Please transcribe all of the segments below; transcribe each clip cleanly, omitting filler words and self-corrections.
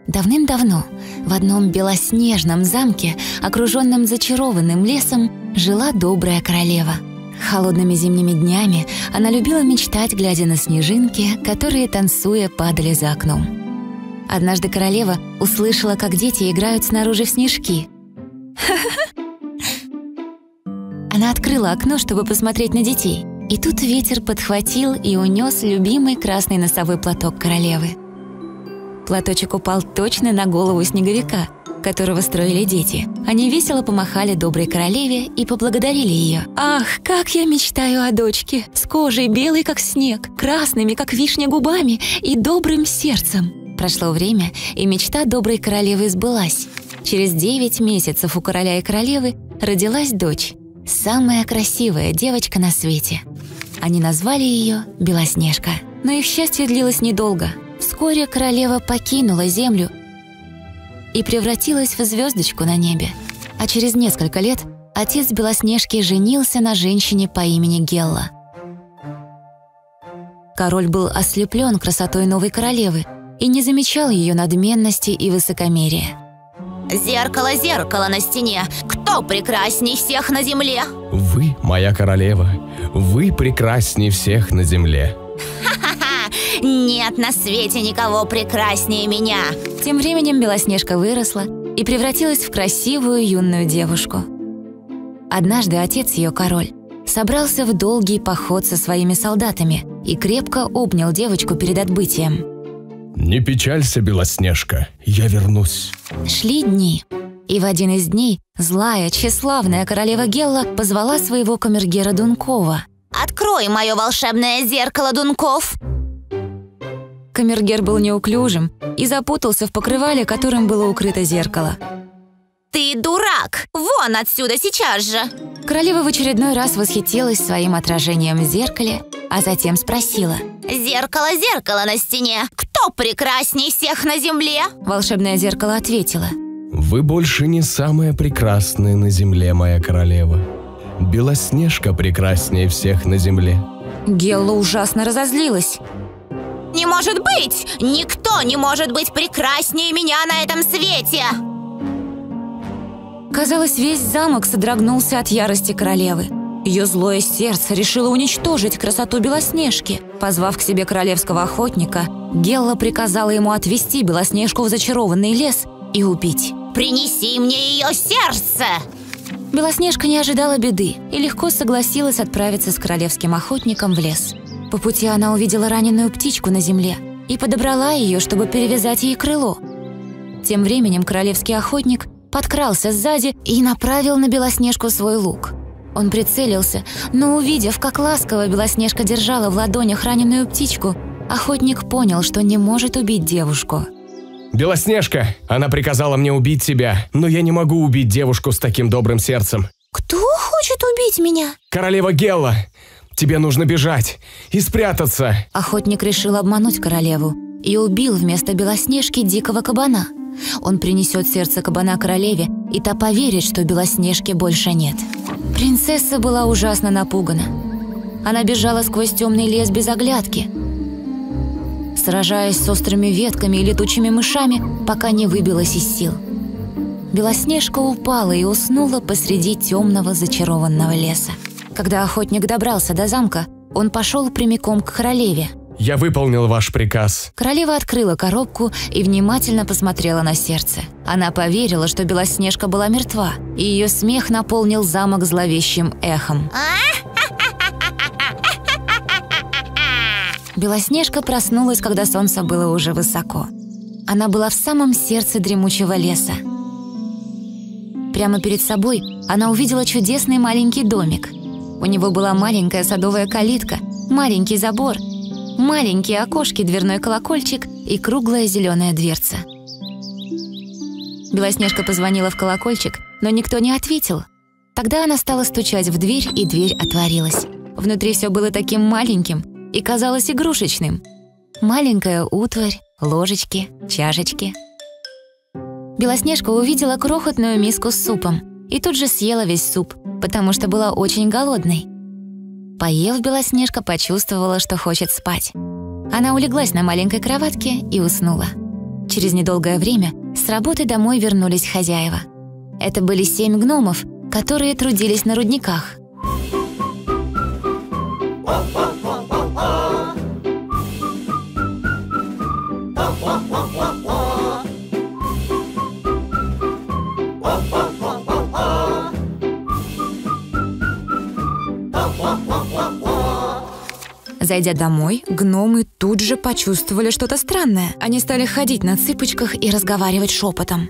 Давным-давно в одном белоснежном замке, окруженном зачарованным лесом, жила добрая королева. Холодными зимними днями она любила мечтать, глядя на снежинки, которые, танцуя, падали за окном. Однажды королева услышала, как дети играют снаружи в снежки. Она открыла окно, чтобы посмотреть на детей. И тут ветер подхватил и унес любимый красный носовой платок королевы. Платочек упал точно на голову снеговика, которого строили дети. Они весело помахали доброй королеве и поблагодарили ее. «Ах, как я мечтаю о дочке! С кожей белой, как снег, красными, как вишня, губами и добрым сердцем!» Прошло время, и мечта доброй королевы сбылась. Через 9 месяцев у короля и королевы родилась дочь. Самая красивая девочка на свете. Они назвали ее Белоснежка. Но их счастье длилось недолго. Вскоре королева покинула землю и превратилась в звездочку на небе. А через несколько лет отец Белоснежки женился на женщине по имени Гелла. Король был ослеплен красотой новой королевы и не замечал ее надменности и высокомерия. «Зеркало, зеркало на стене, кто прекрасней всех на земле?» «Вы, моя королева, вы прекрасней всех на земле». «Ха-ха-ха! Нет на свете никого прекраснее меня!» Тем временем Белоснежка выросла и превратилась в красивую юную девушку. Однажды отец ее, король, собрался в долгий поход со своими солдатами и крепко обнял девочку перед отбытием. «Не печалься, Белоснежка, я вернусь». Шли дни, и в один из дней злая, тщеславная королева Гелла позвала своего камергера Дункова. «Открой мое волшебное зеркало, Дунков!» Камергер был неуклюжим и запутался в покрывале, которым было укрыто зеркало. «Ты дурак! Вон отсюда сейчас же!» Королева в очередной раз восхитилась своим отражением в зеркале, а затем спросила: «Зеркало, зеркало на стене, кто прекрасней всех на земле?» Волшебное зеркало ответило: «Вы больше не самая прекрасная на земле, моя королева. Белоснежка прекраснее всех на земле». Гелла ужасно разозлилась. «Не может быть! Никто не может быть прекраснее меня на этом свете!» Казалось, весь замок содрогнулся от ярости королевы. Ее злое сердце решило уничтожить красоту Белоснежки. Позвав к себе королевского охотника, Гелла приказала ему отвести Белоснежку в зачарованный лес и убить. «Принеси мне ее сердце!» Белоснежка не ожидала беды и легко согласилась отправиться с королевским охотником в лес. По пути она увидела раненую птичку на земле и подобрала ее, чтобы перевязать ей крыло. Тем временем королевский охотник подкрался сзади и направил на Белоснежку свой лук. Он прицелился, но, увидев, как ласково Белоснежка держала в ладонях раненую птичку, охотник понял, что не может убить девушку. «Белоснежка, она приказала мне убить тебя, но я не могу убить девушку с таким добрым сердцем». «Кто хочет убить меня?» «Королева Гелла, тебе нужно бежать и спрятаться». Охотник решил обмануть королеву и убил вместо Белоснежки дикого кабана. Он принесет сердце кабана королеве, и та поверит, что Белоснежки больше нет. Принцесса была ужасно напугана. Она бежала сквозь темный лес без оглядки, сражаясь с острыми ветками и летучими мышами, пока не выбилась из сил. Белоснежка упала и уснула посреди темного зачарованного леса. Когда охотник добрался до замка, он пошел прямиком к королеве. «Я выполнил ваш приказ». Королева открыла коробку и внимательно посмотрела на сердце. Она поверила, что Белоснежка была мертва, и ее смех наполнил замок зловещим эхом. Белоснежка проснулась, когда солнце было уже высоко. Она была в самом сердце дремучего леса. Прямо перед собой она увидела чудесный маленький домик. У него была маленькая садовая калитка, маленький забор, маленькие окошки, дверной колокольчик и круглая зеленая дверца. Белоснежка позвонила в колокольчик, но никто не ответил. Тогда она стала стучать в дверь, и дверь отворилась. Внутри все было таким маленьким и казалось игрушечным. Маленькая утварь, ложечки, чашечки. Белоснежка увидела крохотную миску с супом и тут же съела весь суп, потому что была очень голодной. Поев, Белоснежка почувствовала, что хочет спать. Она улеглась на маленькой кроватке и уснула. Через недолгое время с работы домой вернулись хозяева. Это были 7 гномов, которые трудились на рудниках. Зайдя домой, гномы тут же почувствовали что-то странное. Они стали ходить на цыпочках и разговаривать шепотом.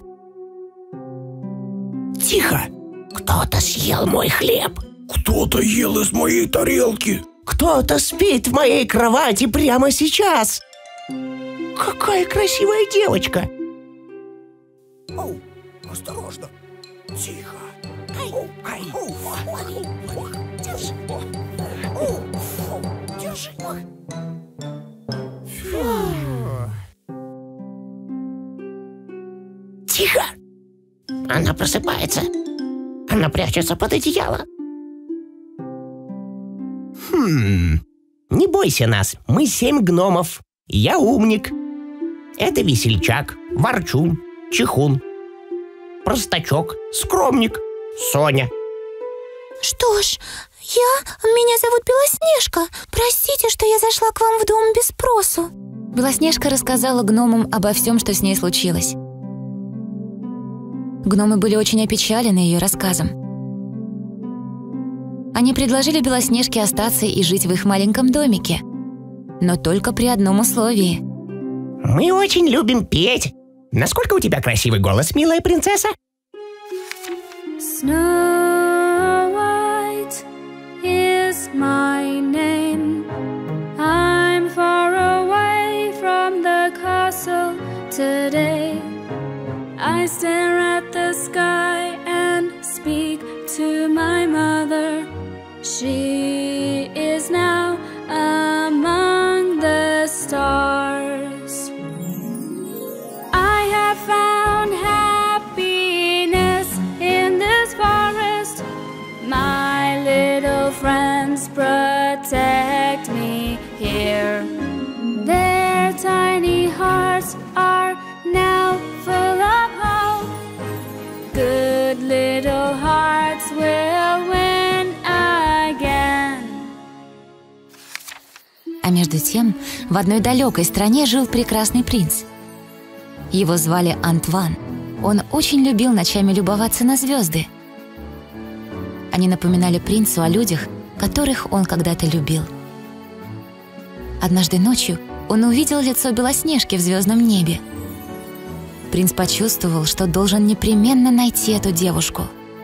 Тихо! Кто-то съел мой хлеб. Кто-то ел из моей тарелки. Кто-то спит в моей кровати прямо сейчас. Какая красивая девочка. Оу, осторожно. Тихо. Ай. Держи. Держи. Тихо! Она просыпается. Она прячется под одеяло. Не бойся нас, мы 7 гномов. Я умник. Это весельчак, ворчун, чехун, простачок, скромник, Соня. Что ж, меня зовут Белоснежка. Простите, что я зашла к вам в дом без спросу. Белоснежка рассказала гномам обо всем, что с ней случилось. Гномы были очень опечалены ее рассказом. Они предложили Белоснежке остаться и жить в их маленьком домике, но только при одном условии. Мы очень любим петь. Насколько у тебя красивый голос, милая принцесса? Snow White is my name. I'm far away from the castle today. I stare at the sky and speak to my mother. She is now among the stars. I have found happiness in this forest. My little friends protect me here. Their tiny hearts are now full of hope. Good little hearts will win again. А между тем, в одной далекой стране жил прекрасный принц. Его звали Антван. Он очень любил ночами любоваться на звезды. Они напоминали принцу о людях, которых он когда-то любил. Однажды ночью он увидел лицо Белоснежки в звездном небе. Принц почувствовал, что должен непременно найти эту девушку.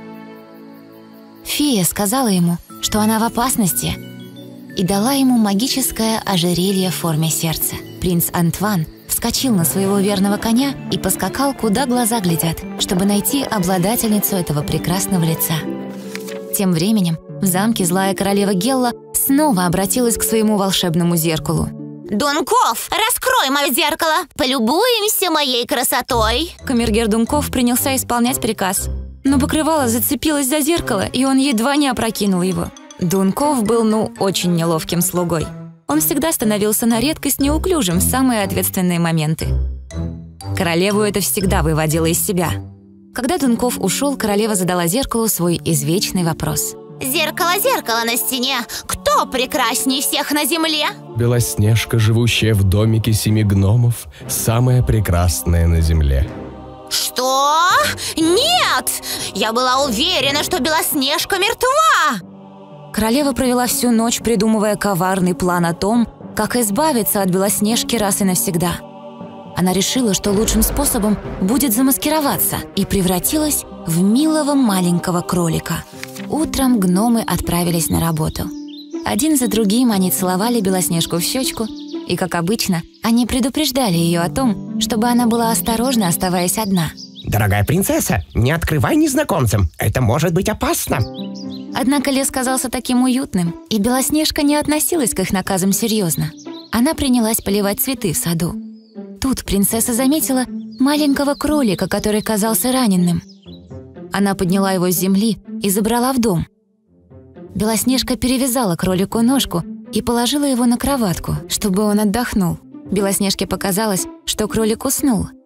Фея сказала ему, что она в опасности, и дала ему магическое ожерелье в форме сердца. Принц Антван вскочил на своего верного коня и поскакал, куда глаза глядят, чтобы найти обладательницу этого прекрасного лица. Тем временем в замке злая королева Гелла снова обратилась к своему волшебному зеркалу. Дунков, раскрой мое зеркало. Полюбуемся моей красотой. Камергер Дунков принялся исполнять приказ, но покрывало зацепилось за зеркало, и он едва не опрокинул его. Дунков был, очень неловким слугой. Он всегда становился на редкость неуклюжим в самые ответственные моменты. Королеву это всегда выводило из себя. Когда Дунков ушел, королева задала зеркалу свой извечный вопрос. Зеркало, зеркало на стене. Кто прекрасней всех на земле? Белоснежка, живущая в домике 7 гномов, самая прекрасная на земле. Что? Нет! Я была уверена, что Белоснежка мертва. Королева провела всю ночь, придумывая коварный план о том, как избавиться от Белоснежки раз и навсегда. Она решила, что лучшим способом будет замаскироваться, и превратилась в милого маленького кролика. Утром гномы отправились на работу. Один за другим они целовали Белоснежку в щечку, и, как обычно, они предупреждали ее о том, чтобы она была осторожна, оставаясь одна. Дорогая принцесса, не открывай незнакомцам, это может быть опасно. Однако лес казался таким уютным, и Белоснежка не относилась к их наказам серьезно. Она принялась поливать цветы в саду. Тут принцесса заметила маленького кролика, который казался раненым. Она подняла его с земли и забрала в дом. Белоснежка перевязала кролику ножку и положила его на кроватку, чтобы он отдохнул. Белоснежке показалось, что кролик уснул,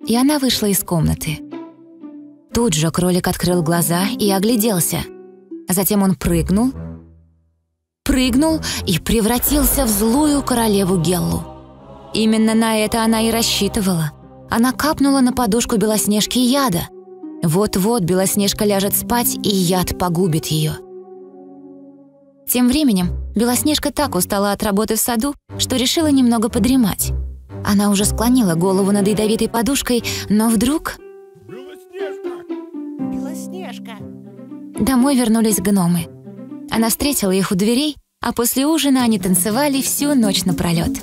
и она вышла из комнаты. Тут же кролик открыл глаза и огляделся. Затем он прыгнул и превратился в злую королеву Геллу. Именно на это она и рассчитывала. Она капнула на подушку Белоснежки яда. Вот-вот Белоснежка ляжет спать, и яд погубит ее. Тем временем Белоснежка так устала от работы в саду, что решила немного подремать. Она уже склонила голову над ядовитой подушкой, но вдруг... Белоснежка! Домой вернулись гномы. Она встретила их у дверей, а после ужина они танцевали всю ночь напролет.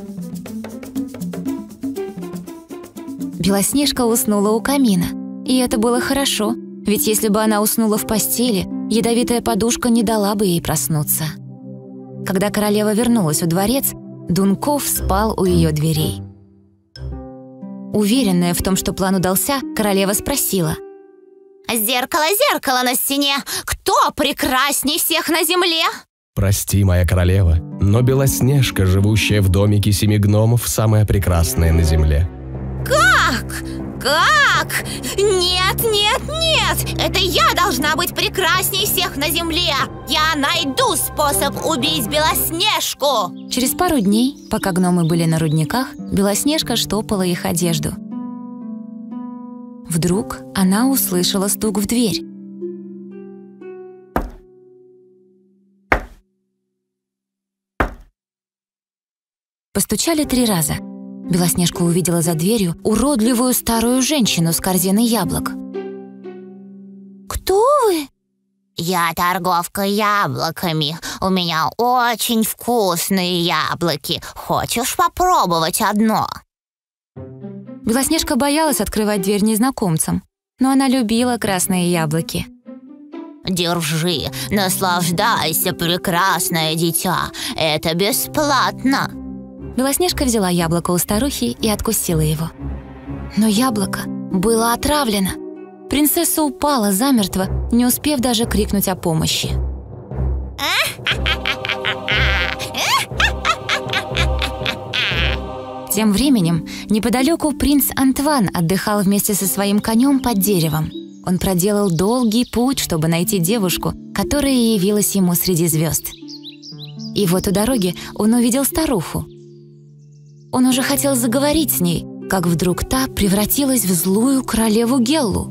Белоснежка уснула у камина, и это было хорошо, ведь если бы она уснула в постели, ядовитая подушка не дала бы ей проснуться. Когда королева вернулась во дворец, Дунков спал у ее дверей. Уверенная в том, что план удался, королева спросила: «Зеркало, зеркало на стене, кто прекрасней всех на земле?» Прости, моя королева, но Белоснежка, живущая в домике 7 гномов, самая прекрасная на земле. Как? Как? Нет, нет, нет! Это я должна быть прекрасней всех на земле! Я найду способ убить Белоснежку! Через пару дней, пока гномы были на рудниках, Белоснежка штопала их одежду. Вдруг она услышала стук в дверь. Постучали 3 раза. Белоснежка увидела за дверью уродливую старую женщину с корзиной яблок. «Кто вы?» «Я торговка яблоками. У меня очень вкусные яблоки. Хочешь попробовать одно?» Белоснежка боялась открывать дверь незнакомцам, но она любила красные яблоки. «Держи, наслаждайся, прекрасное дитя. Это бесплатно!» Белоснежка взяла яблоко у старухи и откусила его. Но яблоко было отравлено. Принцесса упала замертво, не успев даже крикнуть о помощи. Тем временем неподалеку принц Антуан отдыхал вместе со своим конем под деревом. Он проделал долгий путь, чтобы найти девушку, которая явилась ему среди звезд. И вот у дороги он увидел старуху. Он уже хотел заговорить с ней, как вдруг та превратилась в злую королеву Геллу.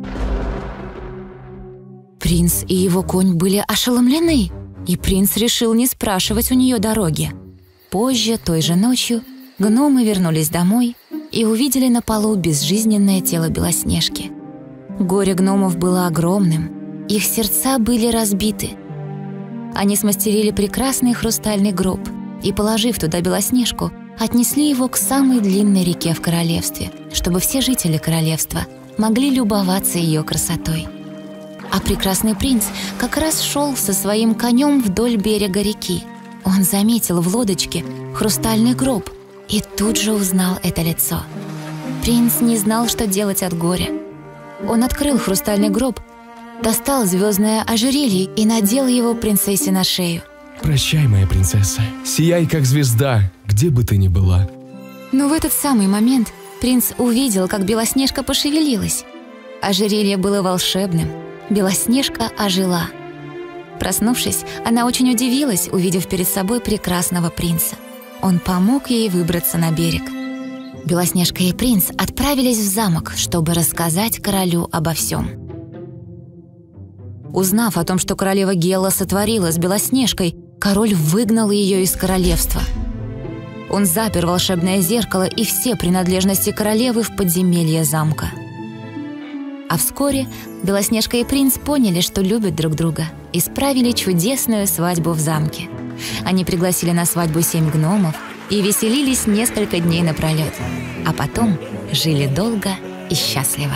Принц и его конь были ошеломлены, и принц решил не спрашивать у нее дороги. Позже, той же ночью, гномы вернулись домой и увидели на полу безжизненное тело Белоснежки. Горе гномов было огромным, их сердца были разбиты. Они смастерили прекрасный хрустальный гроб и, положив туда Белоснежку, отнесли его к самой длинной реке в королевстве, чтобы все жители королевства могли любоваться ее красотой. А прекрасный принц как раз шел со своим конем вдоль берега реки. Он заметил в лодочке хрустальный гроб и тут же узнал это лицо. Принц не знал, что делать от горя. Он открыл хрустальный гроб, достал звездное ожерелье и надел его принцессе на шею. Прощай, моя принцесса, сияй как звезда, где бы ты ни была. Но в этот самый момент принц увидел, как Белоснежка пошевелилась. Ожерелье было волшебным. Белоснежка ожила. Проснувшись, она очень удивилась, увидев перед собой прекрасного принца. Он помог ей выбраться на берег. Белоснежка и принц отправились в замок, чтобы рассказать королю обо всем. Узнав о том, что королева Гелла сотворила с Белоснежкой, король выгнал ее из королевства. Он запер волшебное зеркало и все принадлежности королевы в подземелье замка. А вскоре Белоснежка и принц поняли, что любят друг друга, и справили чудесную свадьбу в замке. Они пригласили на свадьбу 7 гномов и веселились несколько дней напролет, а потом жили долго и счастливо.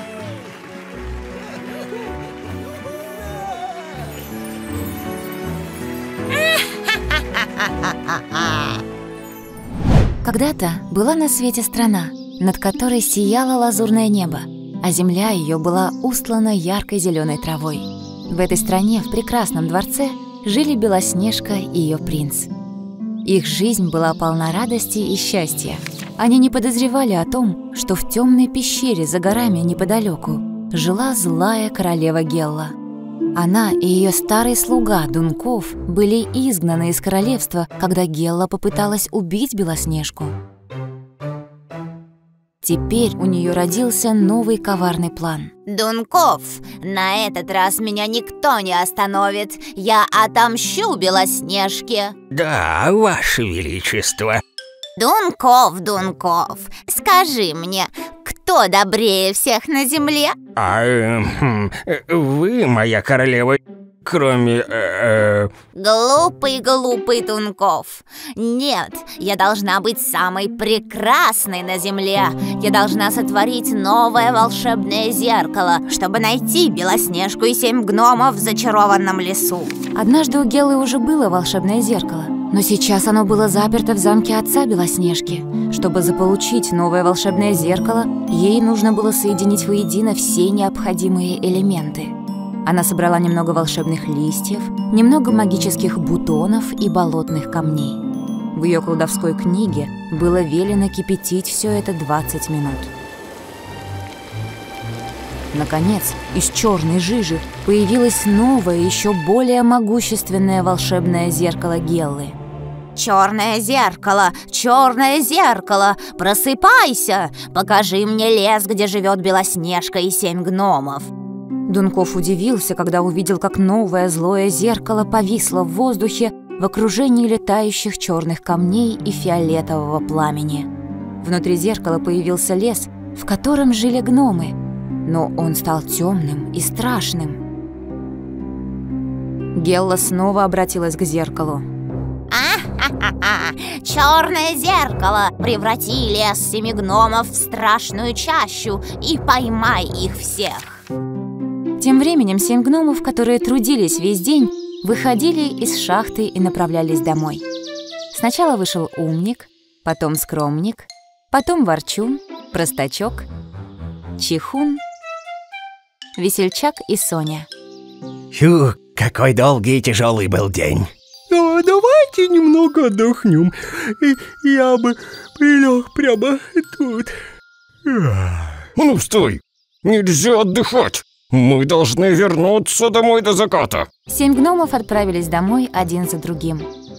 Когда-то была на свете страна, над которой сияло лазурное небо, а земля ее была устлана яркой зеленой травой. В этой стране, в прекрасном дворце, жили Белоснежка и ее принц. Их жизнь была полна радости и счастья. Они не подозревали о том, что в темной пещере за горами неподалеку жила злая королева Гелла. Она и ее старый слуга Дунков были изгнаны из королевства, когда Гелла попыталась убить Белоснежку. Теперь у нее родился новый коварный план. Дунков, на этот раз меня никто не остановит. Я отомщу Белоснежке. Да, Ваше Величество. Дунков, Дунков, скажи мне, кто добрее всех на земле? Вы, моя королева, кроме... Глупый Дунков. Нет, я должна быть самой прекрасной на земле. Я должна сотворить новое волшебное зеркало, чтобы найти Белоснежку и 7 гномов в зачарованном лесу. Однажды у Геллы уже было волшебное зеркало, но сейчас оно было заперто в замке отца Белоснежки. Чтобы заполучить новое волшебное зеркало, ей нужно было соединить воедино все необходимые элементы. Она собрала немного волшебных листьев, немного магических бутонов и болотных камней. В ее колдовской книге было велено кипятить все это 20 минут. Наконец, из черной жижи появилось новое, еще более могущественное волшебное зеркало Геллы. Черное зеркало, просыпайся! Покажи мне лес, где живет Белоснежка и 7 гномов. Дунков удивился, когда увидел, как новое злое зеркало повисло в воздухе в окружении летающих черных камней и фиолетового пламени. Внутри зеркала появился лес, в котором жили гномы, но он стал темным и страшным. Гелла снова обратилась к зеркалу. Черное зеркало, преврати лес 7 гномов в страшную чащу и поймай их всех. Тем временем 7 гномов, которые трудились весь день, выходили из шахты и направлялись домой. Сначала вышел умник, потом скромник, потом ворчун, простачок, чихун, весельчак и Соня. Фу, какой долгий и тяжелый был день. Давайте немного отдохнем. Я бы прилег прямо тут. Ну, стой! Нельзя отдыхать! Мы должны вернуться домой до заката. 7 гномов отправились домой один за другим.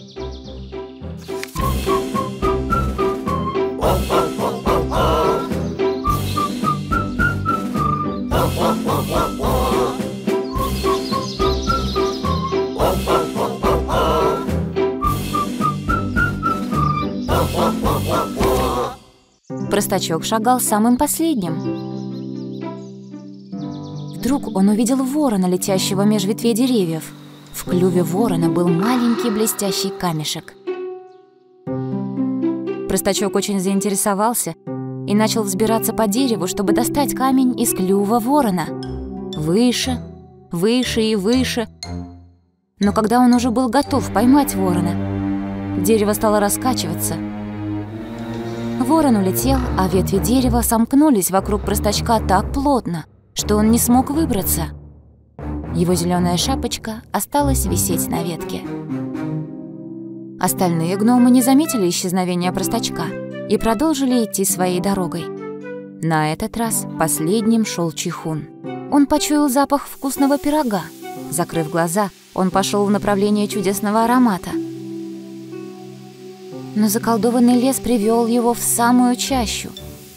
Простачок шагал самым последним. Вдруг он увидел ворона, летящего меж ветвей деревьев. В клюве ворона был маленький блестящий камешек. Простачок очень заинтересовался и начал взбираться по дереву, чтобы достать камень из клюва ворона. Выше, выше и выше. Но когда он уже был готов поймать ворона, дерево стало раскачиваться. Ворон улетел, а ветви дерева сомкнулись вокруг простачка так плотно, что он не смог выбраться. Его зеленая шапочка осталась висеть на ветке. Остальные гномы не заметили исчезновения простачка и продолжили идти своей дорогой. На этот раз последним шел чихун. Он почуял запах вкусного пирога. Закрыв глаза, он пошел в направлении чудесного аромата. Но заколдованный лес привел его в самую чащу.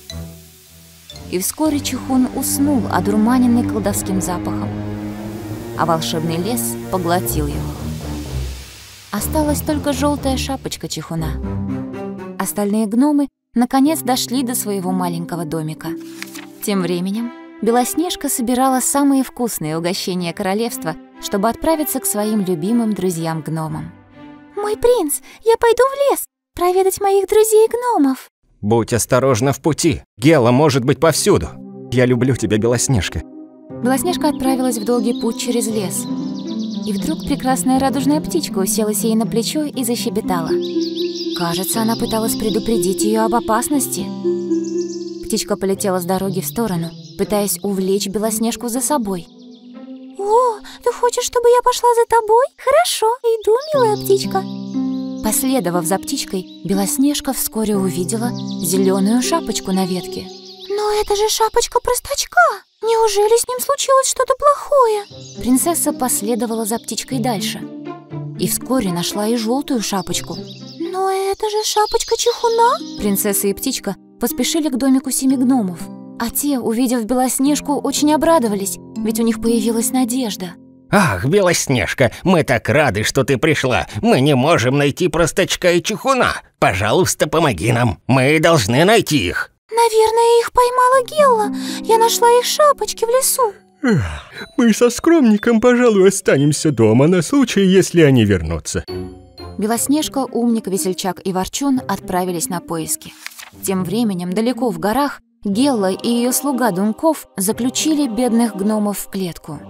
И вскоре чихун уснул, одурманенный колдовским запахом, а волшебный лес поглотил его. Осталась только желтая шапочка чихуна. Остальные гномы наконец дошли до своего маленького домика. Тем временем Белоснежка собирала самые вкусные угощения королевства, чтобы отправиться к своим любимым друзьям-гномам. «Мой принц, я пойду в лес проведать моих друзей-гномов». Будь осторожна в пути. Гелла может быть повсюду. Я люблю тебя, Белоснежка. Белоснежка отправилась в долгий путь через лес. И вдруг прекрасная радужная птичка уселась ей на плечо и защебетала. Кажется, она пыталась предупредить ее об опасности. Птичка полетела с дороги в сторону, пытаясь увлечь Белоснежку за собой. «О, ты хочешь, чтобы я пошла за тобой? Хорошо, иду, милая птичка». Последовав за птичкой, Белоснежка вскоре увидела зеленую шапочку на ветке. Но это же шапочка простачка! Неужели с ним случилось что-то плохое? Принцесса последовала за птичкой дальше и вскоре нашла и желтую шапочку. Но это же шапочка Чихуна! Принцесса и птичка поспешили к домику 7 гномов, а те, увидев Белоснежку, очень обрадовались, ведь у них появилась надежда. Ах, Белоснежка, мы так рады, что ты пришла. Мы не можем найти простачка и Чихуна. Пожалуйста, помоги нам. Мы должны найти их. Наверное, их поймала Гелла. Я нашла их шапочки в лесу. Мы со скромником, пожалуй, останемся дома на случай, если они вернутся. Белоснежка, Умник, Весельчак и Ворчун отправились на поиски. Тем временем, далеко в горах, Гелла и ее слуга Дунков заключили бедных гномов в клетку.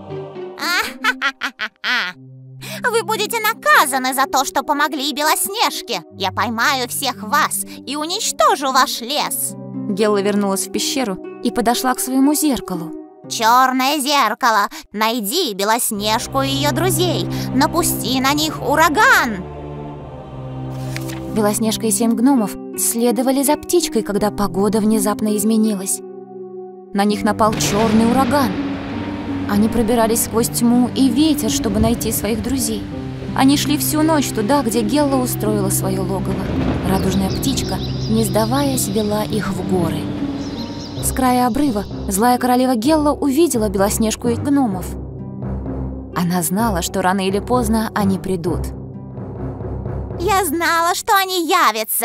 Вы будете наказаны за то, что помогли Белоснежке. Я поймаю всех вас и уничтожу ваш лес. Гелла вернулась в пещеру и подошла к своему зеркалу. Черное зеркало, найди Белоснежку и ее друзей. Напусти на них ураган. Белоснежка и 7 гномов следовали за птичкой, когда погода внезапно изменилась. На них напал черный ураган. Они пробирались сквозь тьму и ветер, чтобы найти своих друзей. Они шли всю ночь туда, где Гелла устроила свое логово. Радужная птичка, не сдаваясь, вела их в горы. С края обрыва злая королева Гелла увидела Белоснежку и гномов. Она знала, что рано или поздно они придут. Я знала, что они явятся.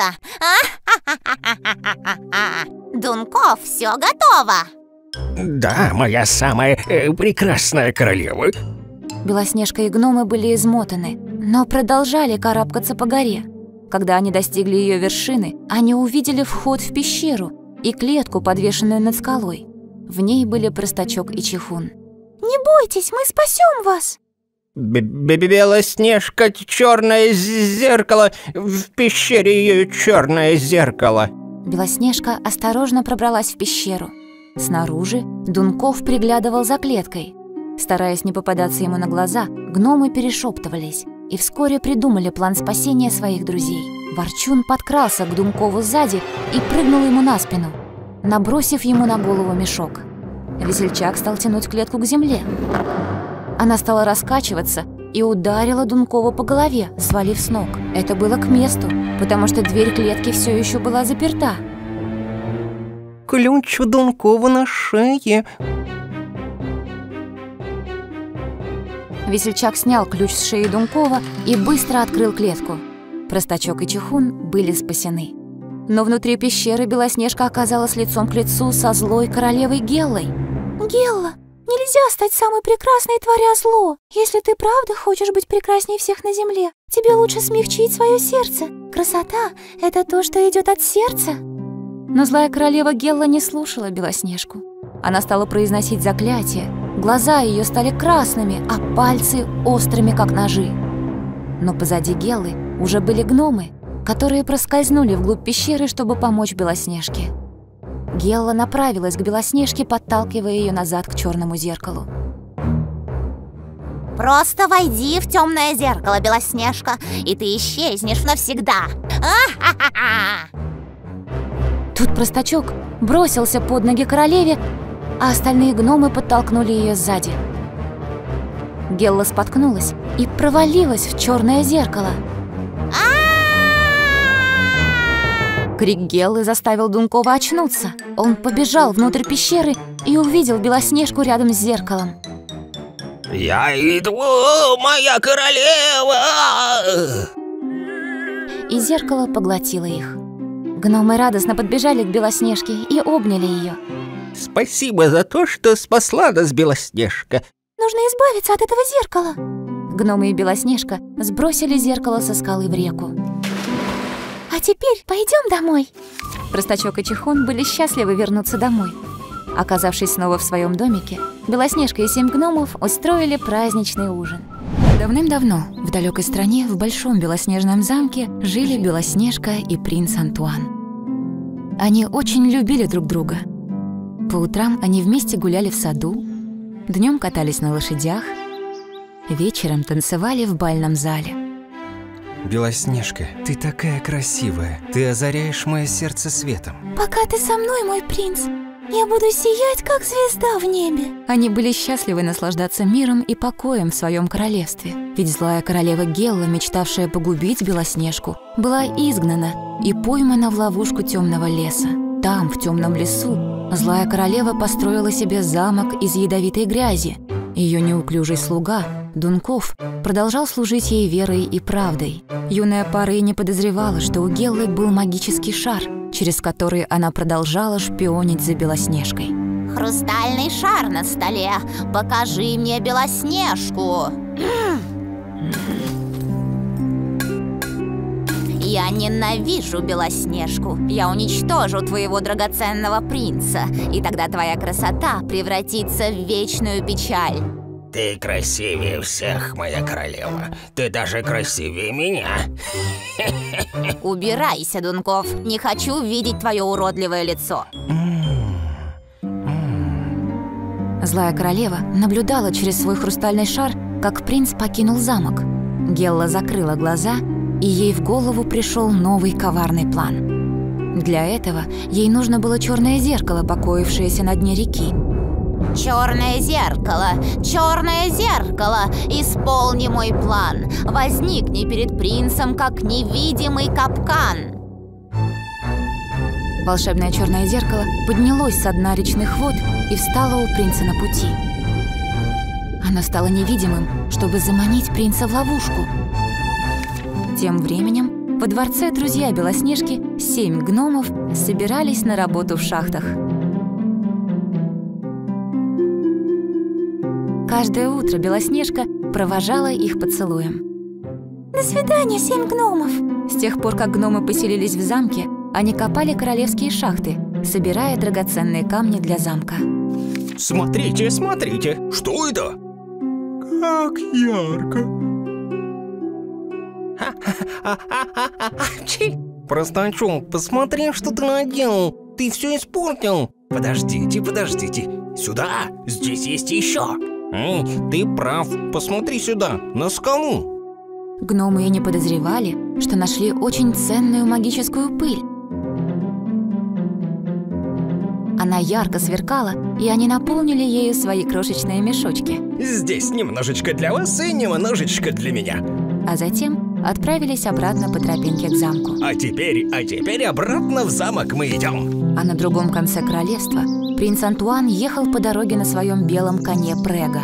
Дунков, все готово. Да, моя самая прекрасная королева. Белоснежка и гномы были измотаны, но продолжали карабкаться по горе. Когда они достигли ее вершины, они увидели вход в пещеру и клетку, подвешенную над скалой. В ней были Простачок и Чихун. Не бойтесь, мы спасем вас. Белоснежка, черное зеркало, в пещере ее черное зеркало. Белоснежка осторожно пробралась в пещеру. Снаружи Дунков приглядывал за клеткой. Стараясь не попадаться ему на глаза, гномы перешептывались и вскоре придумали план спасения своих друзей. Ворчун подкрался к Дункову сзади и прыгнул ему на спину, набросив ему на голову мешок. Весельчак стал тянуть клетку к земле. Она стала раскачиваться и ударила Дункова по голове, свалив с ног. Это было к месту, потому что дверь клетки все еще была заперта. Ключ у Дункова на шее. Весельчак снял ключ с шеи Дункова и быстро открыл клетку. Простачок и Чихун были спасены. Но внутри пещеры Белоснежка оказалась лицом к лицу со злой королевой Геллой. Гелла, нельзя стать самой прекрасной, творя зло. Если ты правда хочешь быть прекрасней всех на земле, тебе лучше смягчить свое сердце. Красота — это то, что идет от сердца. Но злая королева Гелла не слушала Белоснежку. Она стала произносить заклятие. Глаза ее стали красными, а пальцы острыми, как ножи. Но позади Геллы уже были гномы, которые проскользнули вглубь пещеры, чтобы помочь Белоснежке. Гелла направилась к Белоснежке, подталкивая ее назад к черному зеркалу. Просто войди в темное зеркало, Белоснежка, и ты исчезнешь навсегда. Тут Простачок бросился под ноги королеве, а остальные гномы подтолкнули ее сзади. Гелла споткнулась и провалилась в черное зеркало. Крик Геллы заставил Дункова очнуться. Он побежал внутрь пещеры и увидел Белоснежку рядом с зеркалом. Я иду, моя королева! И зеркало поглотило их. Гномы радостно подбежали к Белоснежке и обняли ее. Спасибо за то, что спасла нас, Белоснежка. Нужно избавиться от этого зеркала. Гномы и Белоснежка сбросили зеркало со скалы в реку. А теперь пойдем домой. Простачок и Чихун были счастливы вернуться домой. Оказавшись снова в своем домике, Белоснежка и 7 гномов устроили праздничный ужин. Давным-давно в далекой стране, в большом белоснежном замке, жили Белоснежка и принц Антуан. Они очень любили друг друга. По утрам они вместе гуляли в саду, днем катались на лошадях, вечером танцевали в бальном зале. Белоснежка, ты такая красивая. Ты озаряешь мое сердце светом. Пока ты со мной, мой принц, я буду сиять, как звезда в небе. Они были счастливы наслаждаться миром и покоем в своем королевстве. Ведь злая королева Гелла, мечтавшая погубить Белоснежку, была изгнана и поймана в ловушку темного леса. Там, в темном лесу, злая королева построила себе замок из ядовитой грязи. Ее неуклюжий слуга, Дунков, продолжал служить ей верой и правдой. Юная пара и не подозревала, что у Геллы был магический шар, через который она продолжала шпионить за Белоснежкой. Хрустальный шар на столе. Покажи мне Белоснежку. Я ненавижу Белоснежку. Я уничтожу твоего драгоценного принца, и тогда твоя красота превратится в вечную печаль. Ты красивее всех, моя королева. Ты даже красивее меня. Убирайся, Дунков. Не хочу видеть твое уродливое лицо. Злая королева наблюдала через свой хрустальный шар, как принц покинул замок. Гелла закрыла глаза, и ей в голову пришел новый коварный план. Для этого ей нужно было черное зеркало, покоившееся на дне реки. Черное зеркало, исполни мой план. Возникни перед принцем, как невидимый капкан. Волшебное черное зеркало поднялось со дна речных вод и встало у принца на пути. Оно стало невидимым, чтобы заманить принца в ловушку. Тем временем во дворце друзья Белоснежки, 7 гномов, собирались на работу в шахтах. Каждое утро Белоснежка провожала их поцелуем. До свидания, 7 гномов. С тех пор, как гномы поселились в замке, они копали королевские шахты, собирая драгоценные камни для замка. Смотрите, смотрите. Что это? Как ярко. Простачок, посмотри, что ты наделал. Ты все испортил. Подождите, подождите. Сюда, здесь есть еще. Эй, ты прав. Посмотри сюда, на скалу. Гномы и не подозревали, что нашли очень ценную магическую пыль. Она ярко сверкала, и они наполнили ею свои крошечные мешочки. Здесь немножечко для вас и немножечко для меня. А затем отправились обратно по тропинке к замку. А теперь обратно в замок мы идем. А на другом конце королевства принц Антуан ехал по дороге на своем белом коне Прега.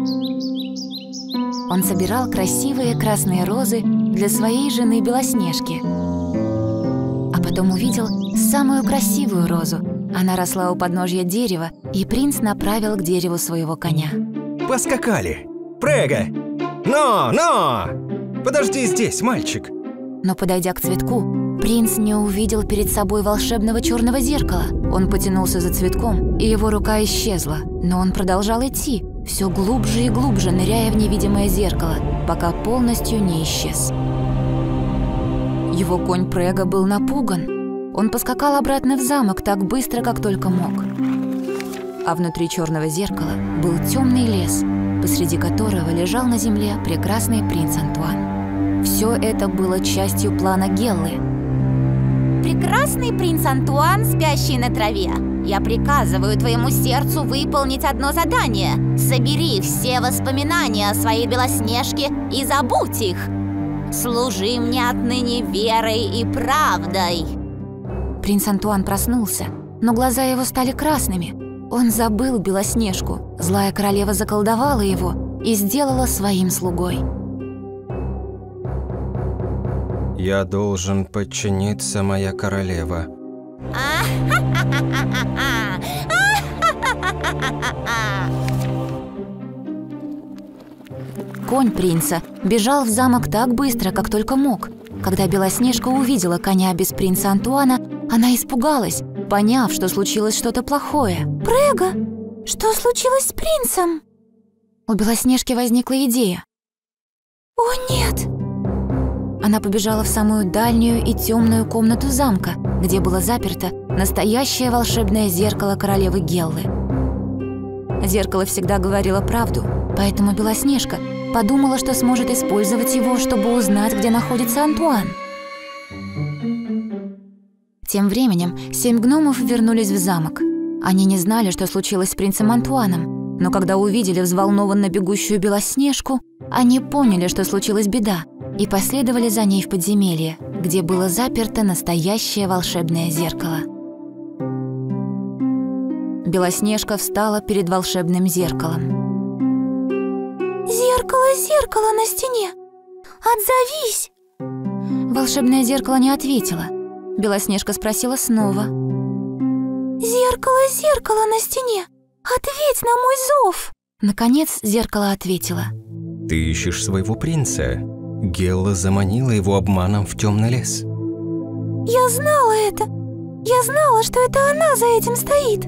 Он собирал красивые красные розы для своей жены Белоснежки. А потом увидел самую красивую розу. Она росла у подножья дерева, и принц направил к дереву своего коня. Поскакали. Прега! Но! Подожди здесь, мальчик. Но, подойдя к цветку, принц не увидел перед собой волшебного черного зеркала. Он потянулся за цветком, и его рука исчезла. Но он продолжал идти, все глубже и глубже, ныряя в невидимое зеркало, пока полностью не исчез. Его конь Прега был напуган. Он поскакал обратно в замок так быстро, как только мог. А внутри черного зеркала был темный лес, посреди которого лежал на земле прекрасный принц Антуан. Все это было частью плана Геллы. Прекрасный принц Антуан, спящий на траве. Я приказываю твоему сердцу выполнить одно задание. Собери все воспоминания о своей Белоснежке и забудь их. Служи мне отныне верой и правдой. Принц Антуан проснулся, но глаза его стали красными. Он забыл Белоснежку. Злая королева заколдовала его и сделала своим слугой. Я должен подчиниться, моя королева. Конь принца бежал в замок так быстро, как только мог. Когда Белоснежка увидела коня без принца Антуана, она испугалась, поняв, что случилось что-то плохое. Прега, что случилось с принцем? У Белоснежки возникла идея. О, нет! Она побежала в самую дальнюю и темную комнату замка, где было заперто настоящее волшебное зеркало королевы Геллы. Зеркало всегда говорило правду, поэтому Белоснежка подумала, что сможет использовать его, чтобы узнать, где находится Антуан. Тем временем 7 гномов вернулись в замок. Они не знали, что случилось с принцем Антуаном, но когда увидели взволнованно бегущую Белоснежку, они поняли, что случилась беда, и последовали за ней в подземелье, где было заперто настоящее волшебное зеркало. Белоснежка встала перед волшебным зеркалом. «Зеркало, зеркало на стене! Отзовись!» Волшебное зеркало не ответило. Белоснежка спросила снова. «Зеркало, зеркало на стене! Ответь на мой зов!» Наконец зеркало ответило. Ты ищешь своего принца. Гелла заманила его обманом в темный лес. Я знала это! Я знала, что это она за этим стоит!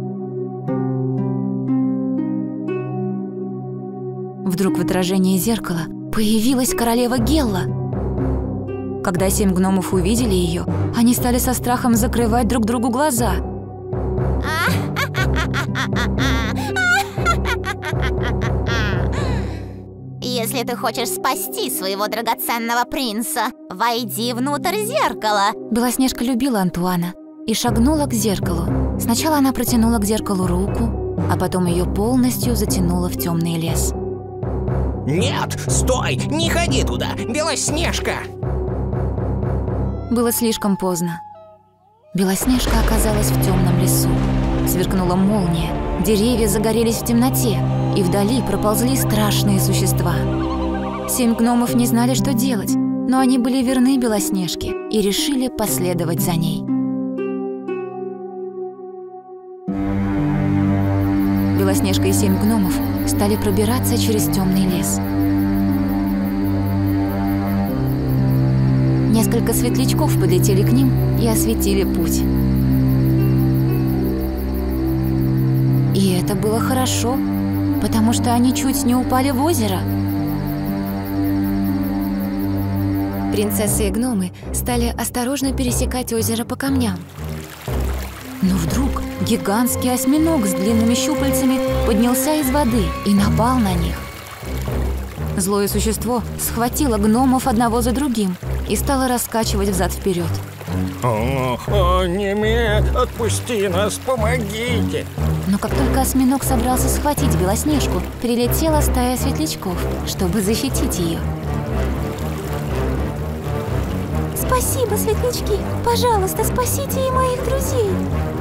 Вдруг в отражении зеркала появилась королева Гелла. Когда 7 гномов увидели ее, они стали со страхом закрывать друг другу глаза. Если ты хочешь спасти своего драгоценного принца, войди внутрь зеркала. Белоснежка любила Антуана и шагнула к зеркалу. Сначала она протянула к зеркалу руку, а потом ее полностью затянула в темный лес. Нет, стой, не ходи туда, Белоснежка! Было слишком поздно. Белоснежка оказалась в темном лесу. Сверкнула молния, деревья загорелись в темноте, и вдали проползли страшные существа. 7 гномов не знали, что делать, но они были верны Белоснежке и решили последовать за ней. Белоснежка и 7 гномов стали пробираться через темный лес. Несколько светлячков подлетели к ним и осветили путь. И это было хорошо, потому что они чуть не упали в озеро. Принцессы и гномы стали осторожно пересекать озеро по камням. Но вдруг гигантский осьминог с длинными щупальцами поднялся из воды и напал на них. Злое существо схватило гномов одного за другим и стало раскачивать взад-вперед. О, Неме, отпусти нас, помогите! Но как только осьминог собрался схватить Белоснежку, прилетела стая светлячков, чтобы защитить ее. Спасибо, светлячки! Пожалуйста, спасите и моих друзей!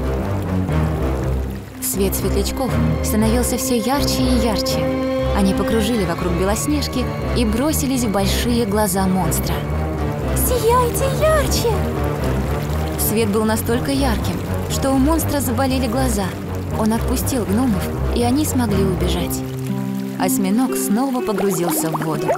Свет светлячков становился все ярче и ярче. Они покружили вокруг Белоснежки и бросились в большие глаза монстра. Сияйте ярче! Свет был настолько ярким, что у монстра заболели глаза. Он отпустил гномов, и они смогли убежать. Осьминог снова погрузился в воду.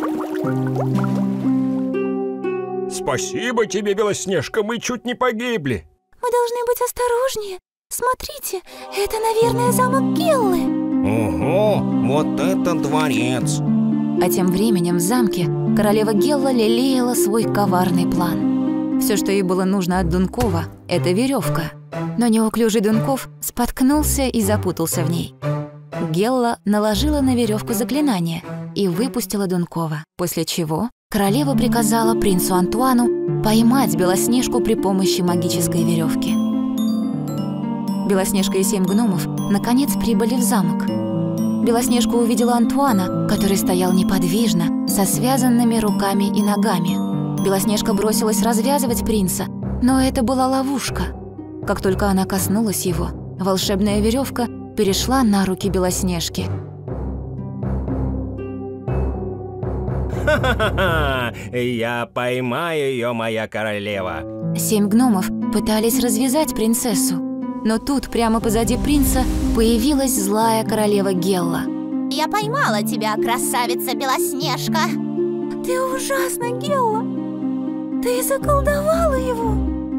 Спасибо тебе, Белоснежка, мы чуть не погибли. Мы должны быть осторожнее. Смотрите, это, наверное, замок Геллы. Ого, вот это дворец! А тем временем в замке королева Гелла лелеяла свой коварный план. Все, что ей было нужно от Дункова, это веревка. Но неуклюжий Дунков споткнулся и запутался в ней. Гелла наложила на веревку заклинание и выпустила Дункова, после чего королева приказала принцу Антуану поймать Белоснежку при помощи магической веревки. Белоснежка и 7 гномов наконец прибыли в замок. Белоснежка увидела Антуана, который стоял неподвижно, со связанными руками и ногами. Белоснежка бросилась развязывать принца, но это была ловушка. Как только она коснулась его, волшебная веревка перешла на руки Белоснежки. Ха-ха-ха! Я поймаю ее, моя королева! 7 гномов пытались развязать принцессу, но тут прямо позади принца появилась злая королева Гелла. Я поймала тебя, красавица Белоснежка. Ты ужасна, Гелла! Ты заколдовала его!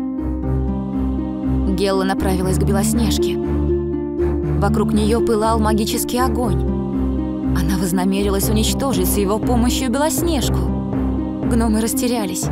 Гелла направилась к Белоснежке. Вокруг нее пылал магический огонь. Она вознамерилась уничтожить с его помощью Белоснежку. Гномы растерялись.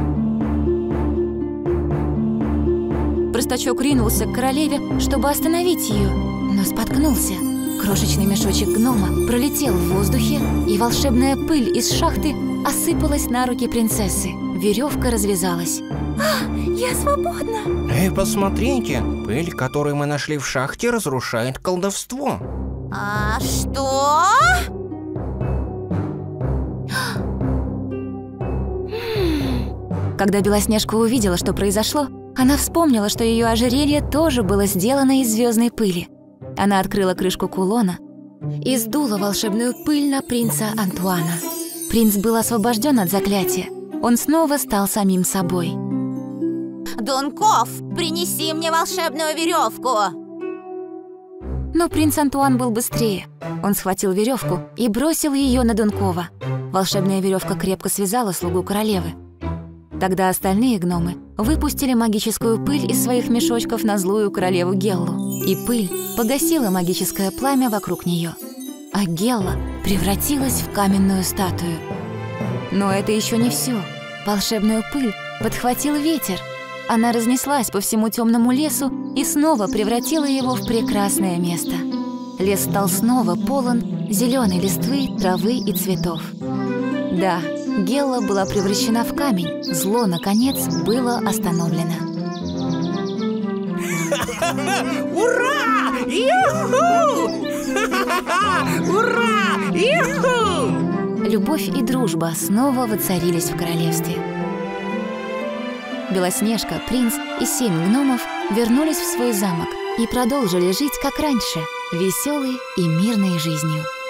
Простачок ринулся к королеве, чтобы остановить ее, но споткнулся. Крошечный мешочек гнома пролетел в воздухе, и волшебная пыль из шахты осыпалась на руки принцессы. Веревка развязалась. Я свободна. Эй, посмотрите, пыль, которую мы нашли в шахте, разрушает колдовство. А что? Когда Белоснежка увидела, что произошло, она вспомнила, что ее ожерелье тоже было сделано из звездной пыли. Она открыла крышку кулона и сдула волшебную пыль на принца Антуана. Принц был освобожден от заклятия. Он снова стал самим собой. Дунков, принеси мне волшебную веревку. Но принц Антуан был быстрее. Он схватил веревку и бросил ее на Дункова. Волшебная веревка крепко связала слугу королевы. Тогда остальные гномы выпустили магическую пыль из своих мешочков на злую королеву Геллу, и пыль погасила магическое пламя вокруг нее. А Гелла превратилась в каменную статую. Но это еще не все. Волшебную пыль подхватил ветер. Она разнеслась по всему темному лесу и снова превратила его в прекрасное место. Лес стал снова полон зеленой листвы, травы и цветов. Да, Гелла была превращена в камень. Зло, наконец, было остановлено. Ура! Ю-ху! Ура! Ю-ху! Любовь и дружба снова воцарились в королевстве. Белоснежка, принц и 7 гномов вернулись в свой замок и продолжили жить как раньше, веселой и мирной жизнью.